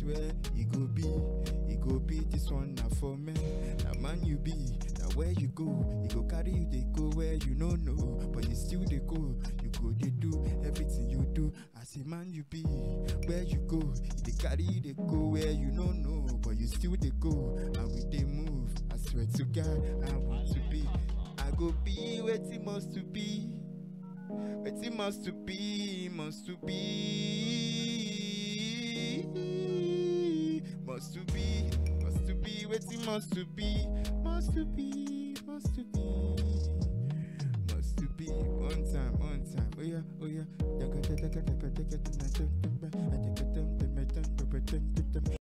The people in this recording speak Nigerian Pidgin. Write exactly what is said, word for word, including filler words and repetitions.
swear, it go be, it go be this one now for me. Now man you be, now where you go, you go carry you they go where you no know, but you still they go, you go they do everything you do. As a man you be, where you go, they carry you they go where you no know, but you still they go, and we they move. I swear to God, I want to be, I go be where it must to be. But it must to be, must to be, must to be, must to be, what it must to be, must to be, must to be, must to be. One time, one time, oh yeah, oh yeah.